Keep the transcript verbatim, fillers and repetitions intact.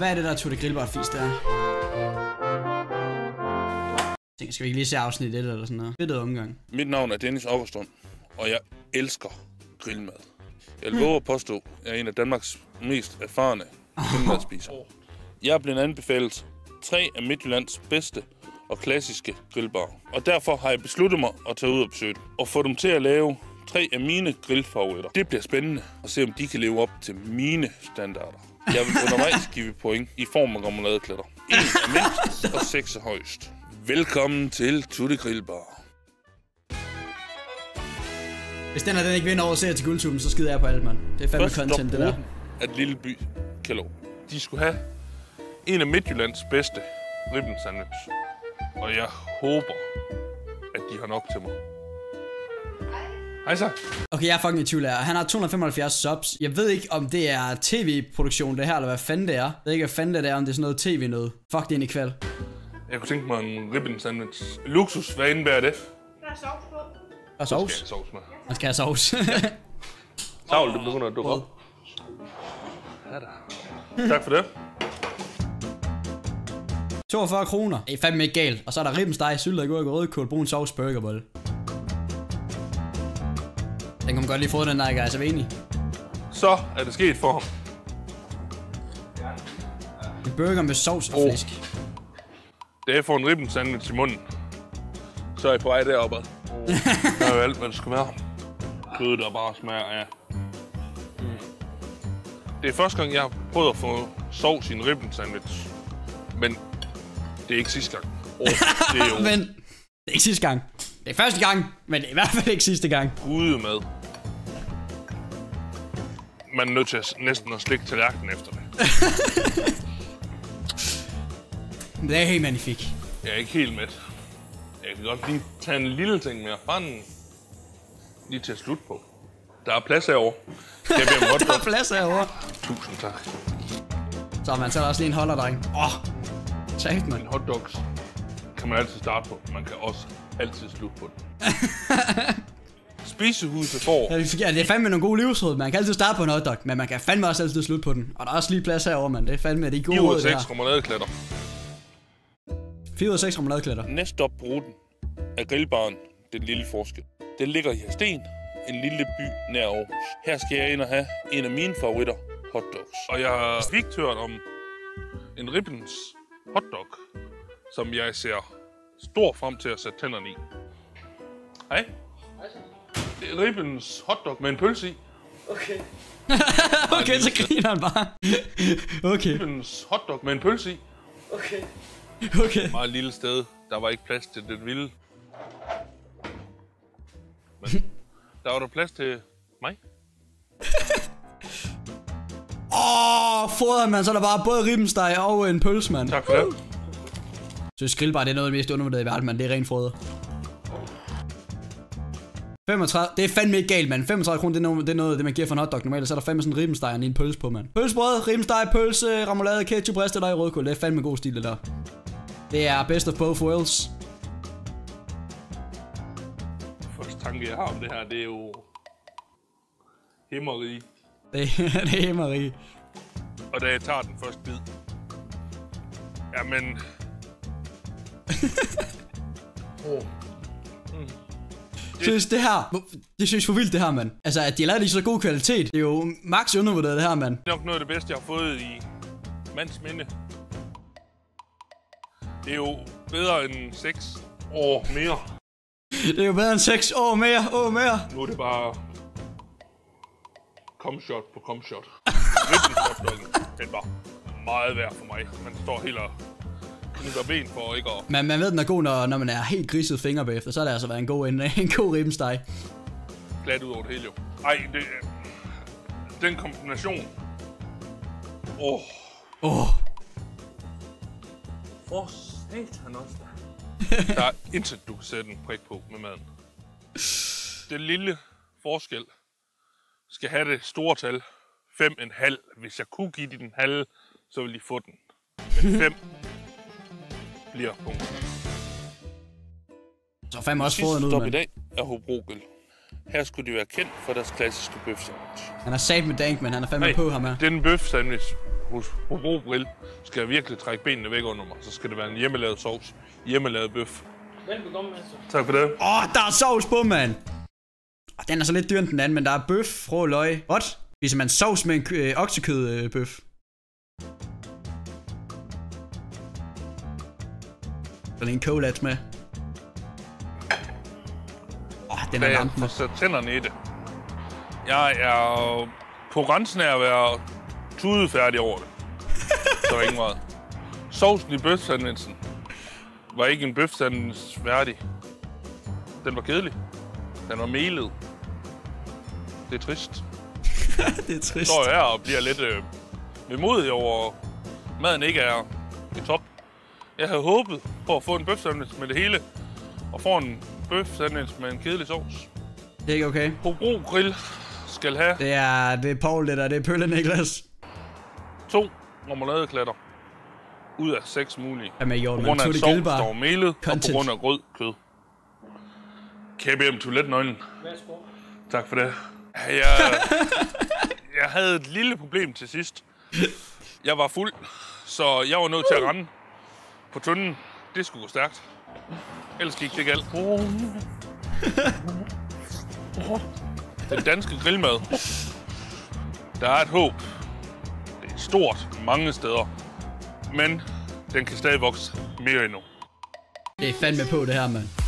Hvad er det der Tutte Grillbar-fis der? Skal vi ikke lige se afsnit et eller sådan noget? Fedt omgang. Mit navn er Dennis Okkerstrøm, og jeg elsker grillmad. Jeg lover at påstå, at jeg er en af Danmarks mest erfarne grillmadspisere. Jeg er blevet anbefalet tre af Midtjyllands bedste og klassiske grillbarer. Og derfor har jeg besluttet mig at tage ud og besøge dem og få dem til at lave tre af mine grillfavoritter. Det bliver spændende at se, om de kan leve op til mine standarder. Jeg vil undervejs give point i form af remoladeklætter. En er mindst og seks er højst. Velkommen til Tutte Grillbar. Hvis den her den ikke vinder over serier til guldtuben, så skider jeg på alt, mand. Det er fandme Først content, det der. At lille by Kalov. De skulle have en af Midtjyllands bedste ribben sandwich. Og jeg håber, at de har nok til mig. Hej så. Okay, jeg er fucking i tvivl her. Han har to hundrede og femoghalvfjerds subs. Jeg ved ikke, om det er tv-produktion det her, eller hvad fanden det er. Jeg ved ikke, hvad fanden det er, om det er sådan noget tv noget. Fuck, det er en i kval. Jeg kunne tænke mig en ribben sandwich. Luksus, hvad indebærer det? Der er sovs på. Og sovs? Skal jeg sovs med? Man skal have sovs. Tavl, det begynder at dukke op. Ja da. Tak for det. toogfyrre kroner. Det er fandme ikke galt. Og så er der ribbensteg, syltet agurk og rødkål, brun sovs, burgerbolle. Den kan man godt lige få, den der, guys. Er vi enige? Så er det sket for ham. En burger med sovs og flæsk. Da jeg får en ribben sandwich i munden, så er jeg på vej deroppe. Der er jo alt, hvad det skal være. Kødet, der bare smager af. Det er første gang, jeg har prøvet at få sovs i en ribben sandwich. Men det er ikke sidste gang. Oh, det er jo Men det er ikke sidste gang. Det er første gang, men det er i hvert fald ikke sidste gang. ude med. Man er nødt til at, næsten at slikke tallerkenen efter det. Men det er helt magnifik. Jeg er ikke helt med. Jeg kan godt lige tage en lille ting mere. Bare en... lige til at slutte på. Der er plads herovre. Jeg beder om hotdog. Der er plads herovre. Tusind tak. Så man tager også lige en holder, dreng. Åh, oh, tak, man. En hotdogs kan man altid starte på. Man kan også altid slutte på den. Spisehuset får... Ja, det er fandme nogle gode livsråd. Man kan altid starte på en hotdog, men man kan fandme også altid slutte på den. Og der er også lige plads herovre, man. Det er fandme de gode fire ud råd, af det her. seks remoladeklætter. fire ud af seks remoladeklætter. Næste op på ruten er grillbaren Den Lille Forskel. Den ligger i Hadsten, en lille by nær Aarhus. Her skal jeg ind og have en af mine favoritter, hotdogs. Og jeg har ikke hørt om en ribbens hotdog, som jeg ser stor frem til at sætte tænderne i. Hej. Det er ribbens hotdog med en pølse i. Okay. Okay, så griner han bare. Okay. Ribbens hotdog med en pølse i. Okay. Okay. Meget lille sted. Der var ikke plads til den vilde. Men der var der plads til mig. Åh, oh, fodret, man. Så er der bare både ribbensteg og en pølse, mand. Tak for det. Så grillbar, det er noget af det mest undervurderede i verden, mand. Det er rent fodret. femogtredive, det er fandme ikke galt, mand. femogtredive kroner, det er noget, det er noget det man giver for en hotdog normalt, så er der fandme sådan en ribbensteg og en pølse på, mand. Pølsebrød, ribbensteg, pølse, remoulade, ketchup, ristet og rødkål. Det er fandme god stil, det der. Det er best of both worlds. Første tanke, jeg har om det her, det er jo himmeri. Det, det er himmeri. Og da jeg tager den første bid, jamen... oh. mm. Det... Synes det her, det synes for vildt det her, mand. Altså, at de har lavet det i så god kvalitet, det er jo max undervurderet det her, mand. Det er nok noget af det bedste, jeg har fået i mands minde. Det er jo bedre end seks år mere. Det er jo bedre end seks år mere, år mere. Nu er det bare... Comshot på comshot. Ribbenshotdoggen, den var meget værd for mig. Man står helt og knytter ben for ikke at... Men man ved, den er god, når, når man er helt griset fingre bagefter. Så har det altså været en god, en, en god ribbensteg. Glat ud over det hele jo. Ej, det... Den kombination... Åh... Oh. Åh. Oh. For satan også da. Der er intet, du kan sætte en prik på med maden. Det lille forskel skal have det store tal. fem komma fem. Hvis jeg kunne give de den halve, så ville de få den. Men fem bliver punktet. Så fandme også fået Sidste ud, stop mand. i dag er Hobro Grill. Her skulle de være kendt for deres klassiske bøf sandwich. Han er sat med dank, men han er fandme Nej, på ham her. den bøf sandwich hos Hobro Grill, skal jeg virkelig trække benene væk under mig, så skal det være en hjemmelavet sovs. Hjemmelavet bøf. Velbekomme, altså. Tak for det. Åh, oh, der er sovs på, mand. Oh, den er så lidt dyr end den anden, men der er bøf, rå løg. What? Spiser man sovs med en øh, oksekød øh, bøf? Der er en colat med. Åh, oh, den er Jeg får sat tænderne i det. Jeg er på grænsen af at være tudefærdig over det. Så er ikke meget. Sovsen i bøfsandwichen var ikke en bøfsandwich værdig. Den var kedelig. Den var melet. Det er trist. Det er trist. Så står jeg her og bliver lidt øh, vemodig over, at maden ikke er i top. Jeg havde håbet på at få en bøfsandwich med det hele, og få en bøfsandwich med en kedelig sovs. Det er ikke okay. Hobro Grill skal have Det er, det er Paul, det der. Det er Pølle Niklas. to marmeladeklatter ud af seks mulige. Hvad med På Jordan? grund af, at Tutte sovs Grillbar. står melet, Content. og på grund af rød kød. Kan jeg bede om toiletnøglen? Værsgo. Tak for det. Jeg, jeg havde et lille problem til sidst. Jeg var fuld, så jeg var nødt til at rende på tunden. Det skulle gå stærkt. Ellers gik det galt. Den danske grillmad. Der er et håb. Det er stort mange steder. Men den kan stadig vokse mere endnu. Det er fandme på det her, mand.